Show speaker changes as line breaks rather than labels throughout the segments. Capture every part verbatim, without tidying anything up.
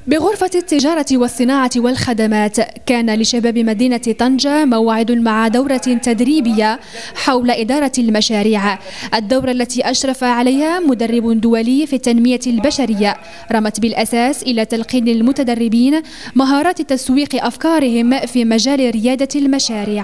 بغرفة التجارة والصناعة والخدمات كان لشباب مدينة طنجة موعد مع دورة تدريبية حول إدارة المشاريع. الدورة التي أشرف عليها مدرب دولي في التنمية البشرية رمت بالأساس إلى تلقين المتدربين مهارات تسويق أفكارهم في مجال ريادة المشاريع.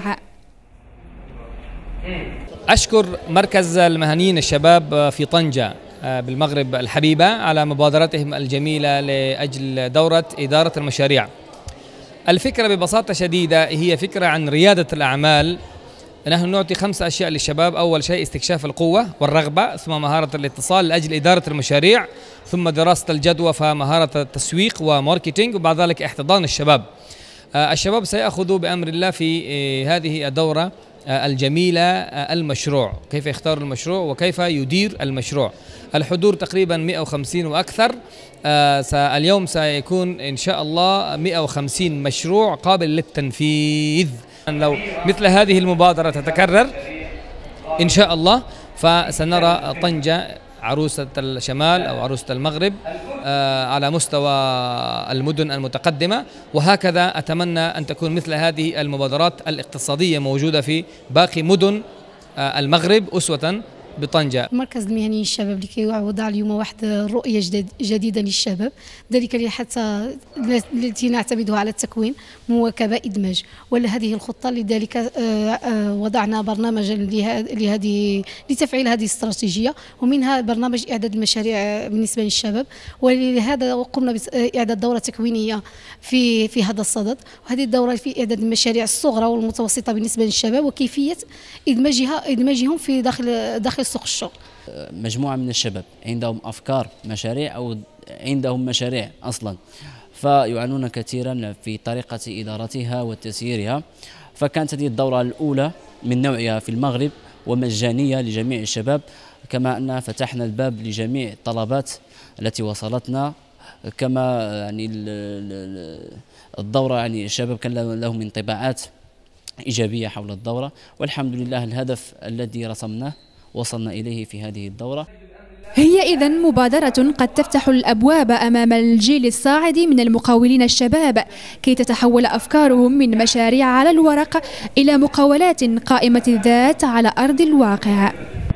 أشكر مركز المهنيين الشباب في طنجة بالمغرب الحبيبة على مبادرتهم الجميلة لأجل دورة إدارة المشاريع. الفكرة ببساطة شديدة هي فكرة عن ريادة الأعمال. نحن نعطي خمس أشياء للشباب. أول شيء استكشاف القوة والرغبة، ثم مهارة الاتصال لأجل إدارة المشاريع، ثم دراسة الجدوى فمهارة التسويق وماركتينج، وبعد ذلك احتضان الشباب. الشباب سيأخذوا بأمر الله في هذه الدورة الجميلة المشروع، كيف يختار المشروع وكيف يدير المشروع. الحضور تقريبا مئة وخمسين وأكثر. اليوم سيكون إن شاء الله مئة وخمسين مشروع قابل للتنفيذ. لو مثل هذه المبادرة تتكرر إن شاء الله فسنرى طنجة عروسة الشمال أو عروسة المغرب على مستوى المدن المتقدمة، وهكذا أتمنى أن تكون مثل هذه المبادرات الاقتصادية موجودة في باقي مدن المغرب أسوة بطنجة.
مركز المهنيين الشباب لكي يوضع اليوم واحد رؤية جديدة للشباب، ذلك حتى التي نعتمدها على التكوين مواكبة إدماج، ولهذه الخطة لذلك وضعنا برنامجا لهذه لتفعيل هذه الاستراتيجية، ومنها برنامج إعداد المشاريع بالنسبة للشباب، ولهذا قمنا بإعداد دورة تكوينية في في هذا الصدد. وهذه الدورة في إعداد المشاريع الصغرى والمتوسطة بالنسبة للشباب وكيفية إدماجها إدماجهم في داخل داخل سوق الشغل.
مجموعة من الشباب عندهم أفكار مشاريع أو عندهم مشاريع أصلا، فيعانون كثيرا في طريقة إدارتها وتسييرها. فكانت هذه الدورة الأولى من نوعها في المغرب ومجانية لجميع الشباب، كما أن فتحنا الباب لجميع الطلبات التي وصلتنا. كما يعني الدورة يعني الشباب كان لهم انطباعات إيجابية حول الدورة، والحمد لله الهدف الذي رسمناه وصلنا إليه في هذه الدورة.
هي إذن مبادرة قد تفتح الأبواب أمام الجيل الصاعد من المقاولين الشباب كي تتحول أفكارهم من مشاريع على الورق إلى مقاولات قائمة الذات على أرض الواقع.